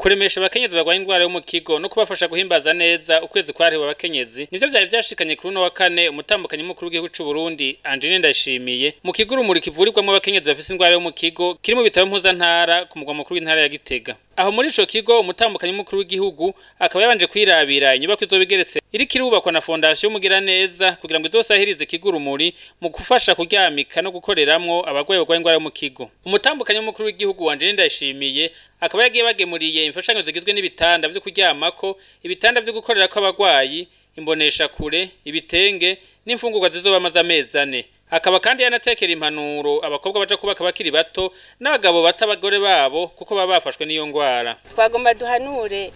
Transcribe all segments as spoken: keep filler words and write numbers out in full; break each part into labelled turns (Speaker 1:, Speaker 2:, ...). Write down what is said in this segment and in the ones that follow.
Speaker 1: kuremesha abakenyezi bagwaye indwara yo mukigo no kubafasha guhimbaza neza ukwezi kwahariwe abakenyezi nivyo vyari vyashikanye kuri uno wakane umutambukanyi mukuru w'igihugu c'u Burundi Angéline NDAYISHIMIYE mu kigo urumuri kivurirwamwo abakenyezi bafise indwara yo mukigo kiri mu bitaro mpuzantara ku mugwa mukuru w'intara ya Gitega. Aho muri ico kigo umutambukanyi mukuru w'igihugu akaba yabanje kwirabira inyubako izobigeretse iri kirubakwa na fondation mugira neza kugira ngo izosahirize kigo urumuri mu gufasha kuryamika no gukoreramwo abagwaye bagwaye indwara yo mukigo. Umutambukanyi mukuru w'igihugu Angéline NDAYISHIMIYE akaba yagiye bagemuriye imfashanyo zigizwe n'ibitanda vyo kuryamako, ibitanda vyo gukorerako abagwayi, imbonesha kure, ibitenge n'imfungurwa zizobamaza amezi ane. Akaba kandi yanatekera impanuro abakobwa baje kubaka bakiri bato n'abagabo bata abagore babo kuko baba bafashwe n'iyo ngwara.
Speaker 2: Twagomba duhanure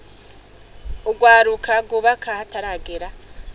Speaker 2: ugwaruka gubaka hataragera.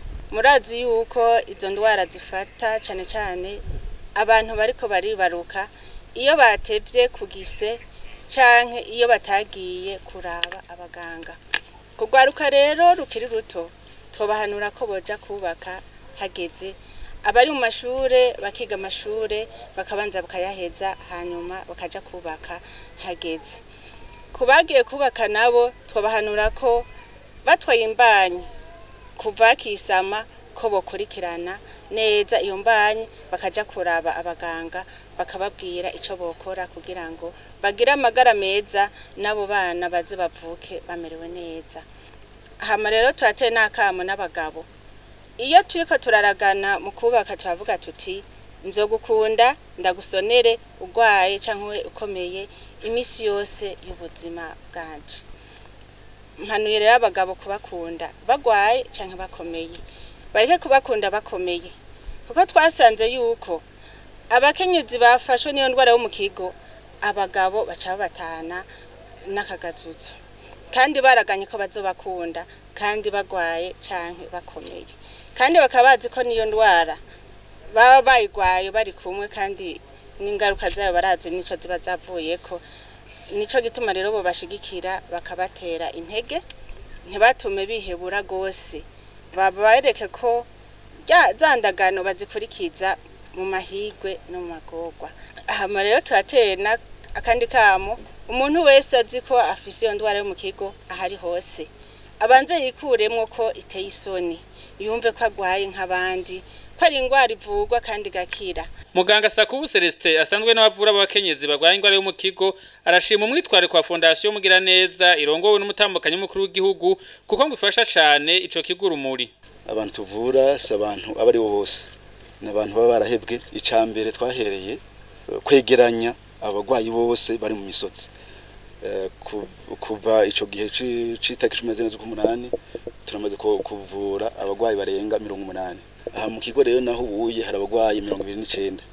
Speaker 2: Murazi yuko izo ndwara zifata cyane cyane abantu bariko baribaruka iyo batevye kugise canke iyo batagiye kuraba abaganga. Kugwaruka rero rukiri ruto tobahanura ko boja kubaka hageze. Abari mu mashure bakiga amashure bakabanza bakayaheza hanyuma bakaja kubaka hageze. Kubagiye kubaka nabo twabahanura ko batwaye imbanyi kuva kisama ko bokurikirana neza iyo mbanyi bakaja kuraba abaganga bakababwira ico bokora kugira ngo bagira amagara meza nabo bana baze bavuke bamerewe neza. Hama rero twateye nakamo n'abagabo iyo turiko turaragana mu kubaka twavuga tuti nzogukunda ndagusonere ugwaye canke ukomeye imisi yose y'ubuzima bwanje. Mpanuye rero abagabo kubakunda bagwaye canke bakomeye bareke kubakunda bakomeye kuko twasanze yuko abakenyezi bafashwe niyo ndwara yo mu kigo abagabo baca batana n'akagazuzo kandi baraganye ko bazobakunda kandi bagwaye canke bakomeye kandi bakabazi ko niyo ndwara baba bayigwaye bari kumwe kandi n'ingaruka zayo barazi nico ziba zavuyeko. Nico gituma rero bo bashigikira bakabatera intege ntibatume bihebura gose babareke ko zandagano bazikurikiza mu mahigwe no mu magorwa. Hama rero twatena akandi kamo umuntu wese aziko afise iyo ndwara yo mu kigo ahari hose abanze yikuremwo ko iteye isoni yumve ko agwaye nk'abandi ko ari indwara ivurwa kandi gakira.
Speaker 1: Muganga Sakubu Celestin asanzwe n'abavura abakenyezi bagwaye indwara yo mu kigo arashima umwitware kwa fondation mugira neza irongowe n'umutambukanyi mukuru w'igihugu kuko ngo ifasha cyane ico kigo urumuri.
Speaker 3: Abantu tuvura si abantu abari bo bose n'abantu baba barahebwe. Icambere twahereye kwegeranya abagwayi bose bari mu misozi kuva ico gihe citaka cumi na zine z'umunani turamaze kuvura abagwayi barenga mirongo umunani. Aha mu kigo rero naho ubuye hari abagwayi mirongo ibiri n'icenda.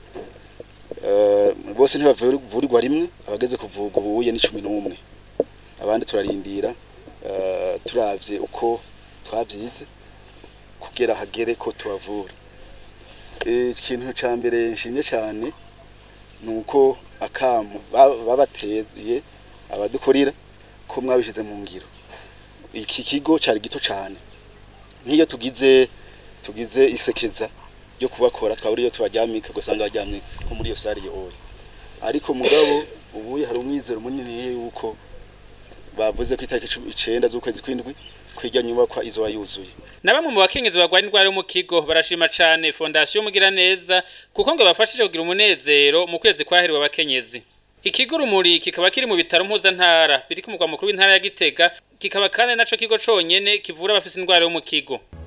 Speaker 3: Bose ntibavurirwa rimwe abageze kuvurwa ubuye ni cumi n'umwe. Abandi turarindira turavye uko twavyize kugera hagere ko tubavura. Ikintu ca mbere nshimye cyane nuko akamu babateye abadukorira ko mwabishize mu ngiro. Iki kigo cari gito cyane niyo tugize tugize isekeza yo kubakora twaburiyo tubajyamika gusanga bajyamye ko muri yo sari yo. Ariko mugabo ubuye hari umwizero munini yuko bavuze ko itariki icenda z'ukwezi kw'indwi kwirya nyubakwa izo yuzuye.
Speaker 1: Na bamwe mu bakenyezi bagwaye indwara yo mu kigo barashima cyane fondation mugira neza kuko ngo bafashije kugira umunezero mu kwezi kwahariwe abakenyezi. Ikigo urumuri kikaba kiri mu bitaro mpuzantara biri ku mugwa mukuru w'intara ya Gitega, kikaba kandi naco kigo conyene kivura abafise indwara yo mu kigo.